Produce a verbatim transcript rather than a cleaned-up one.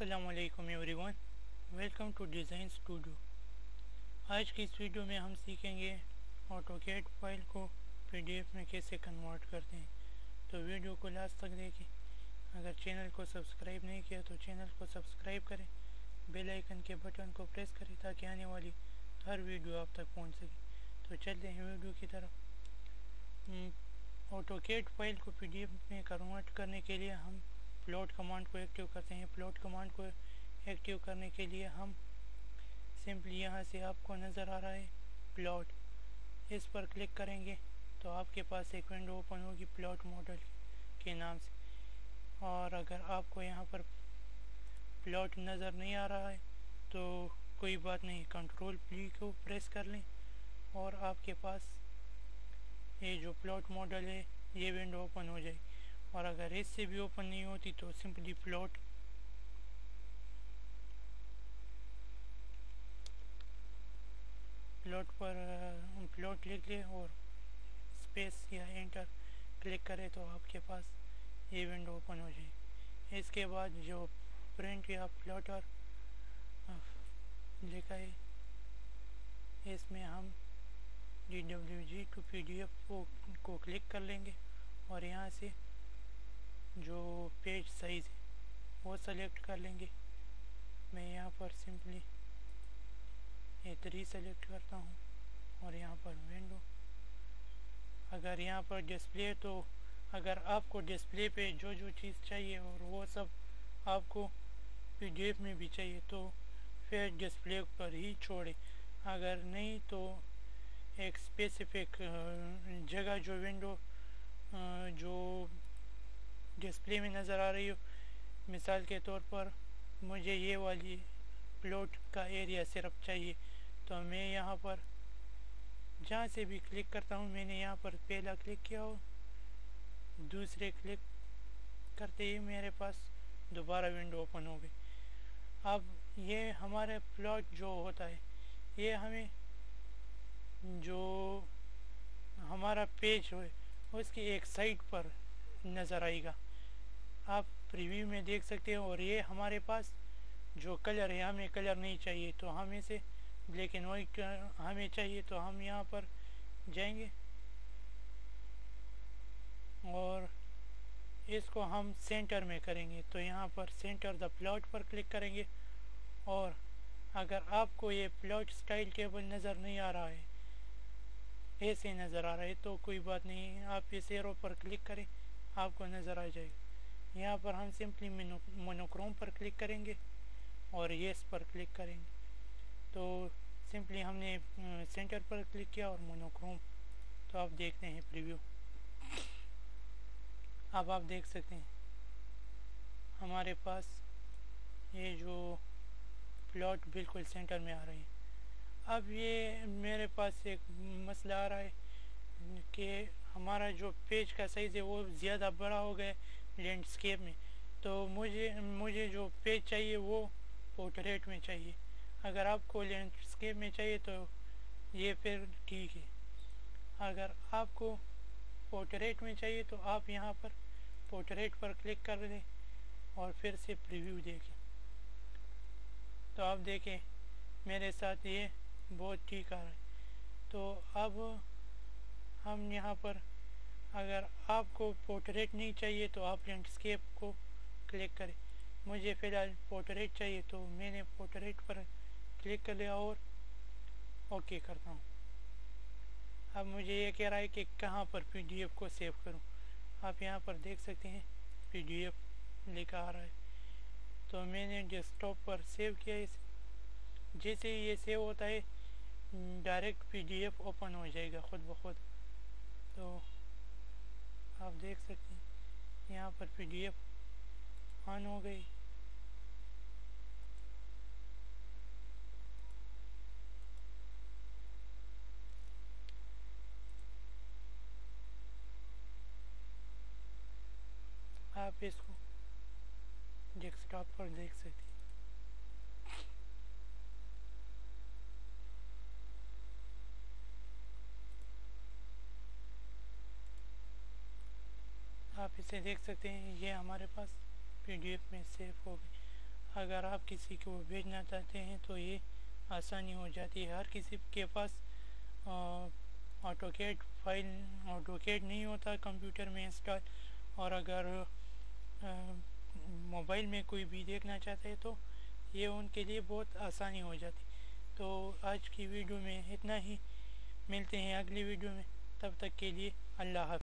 अस्सलामुअलैकुम everyone, welcome to design studio. आज की इस वीडियो में हम सीखेंगे ऑटोकैड फाइल को पीडीएफ में कैसे कन्वर्ट करते हैं। तो वीडियो को लास्ट तक देखें। अगर चैनल को सब्सक्राइब नहीं किया तो चैनल को सब्सक्राइब करें, बेल आइकन के बटन को प्रेस करें ताकि आने वाली हर वीडियो आप तक पहुंच सके। तो चलते हैं वीडियो की तरफ। ऑटोकैड फाइल को पीडीएफ में कन्वर्ट करने के लिए हम प्लॉट कमांड को एक्टिव करते हैं। प्लॉट कमांड को एक्टिव करने के लिए हम सिंपली यहाँ से आपको नज़र आ रहा है प्लॉट, इस पर क्लिक करेंगे तो आपके पास एक विंडो ओपन होगी प्लॉट मॉडल के नाम से। और अगर आपको यहाँ पर प्लॉट नज़र नहीं आ रहा है तो कोई बात नहीं, कंट्रोल प्ली को प्रेस कर लें और आपके पास ये जो प्लॉट मॉडल है ये विंडो ओपन हो जाएगी। और अगर इससे भी ओपन नहीं होती तो सिंपली प्लॉट प्लॉट पर प्लॉट लिख ले और स्पेस या एंटर क्लिक करें तो आपके पास ये विंडो ओपन हो जाएगी। इसके बाद जो प्रिंट या प्लॉटर लिखा है इसमें हम D W G to P D F को, को क्लिक कर लेंगे और यहाँ से जो पेज साइज़ है वो सेलेक्ट कर लेंगे। मैं यहाँ पर सिंपली ए थ्री सेलेक्ट करता हूँ और यहाँ पर विंडो। अगर यहाँ पर डिस्प्ले, तो अगर आपको डिस्प्ले पे जो जो चीज़ चाहिए और वो सब आपको पीडीएफ में भी चाहिए तो फिर डिस्प्ले पर ही छोड़े। अगर नहीं तो एक स्पेसिफिक जगह जो विंडो जो डिस्प्ले में नज़र आ रही हो, मिसाल के तौर पर मुझे ये वाली प्लॉट का एरिया सिर्फ चाहिए तो मैं यहाँ पर जहाँ से भी क्लिक करता हूँ, मैंने यहाँ पर पहला क्लिक किया हो, दूसरे क्लिक करते ही मेरे पास दोबारा विंडो ओपन हो गई। अब ये हमारे प्लॉट जो होता है ये हमें जो हमारा पेज हो उसकी एक साइड पर नज़र आएगा, आप प्रीव्यू में देख सकते हैं। और ये हमारे पास जो कलर है, हमें कलर नहीं चाहिए तो हम इसे ब्लैक एंड वाइट हमें चाहिए तो हम यहाँ पर जाएंगे और इसको हम सेंटर में करेंगे। तो यहाँ पर सेंटर द प्लॉट पर क्लिक करेंगे और अगर आपको ये प्लॉट स्टाइल टेबल नज़र नहीं आ रहा है, ऐसे नज़र आ रहा है तो कोई बात नहीं, आप इस एरो पर क्लिक करें, आपको नज़र आ जाएगा। यहाँ पर हम सिंपली मोनोक्रोम पर क्लिक करेंगे और येस पर क्लिक करेंगे। तो सिंपली हमने सेंटर पर क्लिक किया और मोनोक्रोम। तो आप देखते हैं प्रीव्यू, अब आप देख सकते हैं हमारे पास ये जो प्लॉट बिल्कुल सेंटर में आ रही है। अब ये मेरे पास एक मसला आ रहा है कि हमारा जो पेज का साइज़ है वो ज़्यादा बड़ा हो गया लैंडस्केप में, तो मुझे मुझे जो पेज चाहिए वो पोर्ट्रेट में चाहिए। अगर आपको लैंडस्केप में चाहिए तो ये फिर ठीक है, अगर आपको पोर्ट्रेट में चाहिए तो आप यहाँ पर पोर्ट्रेट पर क्लिक कर दें और फिर से प्रीव्यू देखें। तो आप देखें मेरे साथ ये बहुत ठीक आ रहा है। तो अब हम यहाँ पर, अगर आपको पोर्ट्रेट नहीं चाहिए तो आप लैंडस्केप को क्लिक करें। मुझे फ़िलहाल पोर्ट्रेट चाहिए तो मैंने पोर्ट्रेट पर क्लिक कर लिया और ओके करता हूँ। अब मुझे ये कह रहा है कि कहाँ पर पीडीएफ को सेव करूँ। आप यहाँ पर देख सकते हैं पीडीएफ लिखा आ रहा है, तो मैंने डेस्कटॉप पर सेव किया इसे। जैसे ही ये सेव होता है डायरेक्ट पीडीएफ ओपन हो जाएगा खुद ब खुद। तो आप देख सकते हैं यहाँ पर पीडीएफ ऑन हो गई। आप इसको डेस्कटॉप पर देख सकते हैं। आप इसे देख सकते हैं, ये हमारे पास पीडीएफ में सेव हो गई। अगर आप किसी को भेजना चाहते हैं तो ये आसानी हो जाती है। हर किसी के पास ऑटोकैड फाइल ऑटोकैड नहीं होता कंप्यूटर में इंस्टॉल, और अगर मोबाइल में कोई भी देखना चाहते हैं तो ये उनके लिए बहुत आसानी हो जाती। तो आज की वीडियो में इतना ही, मिलते हैं अगली वीडियो में, तब तक के लिए अल्लाह हाफ़िज़।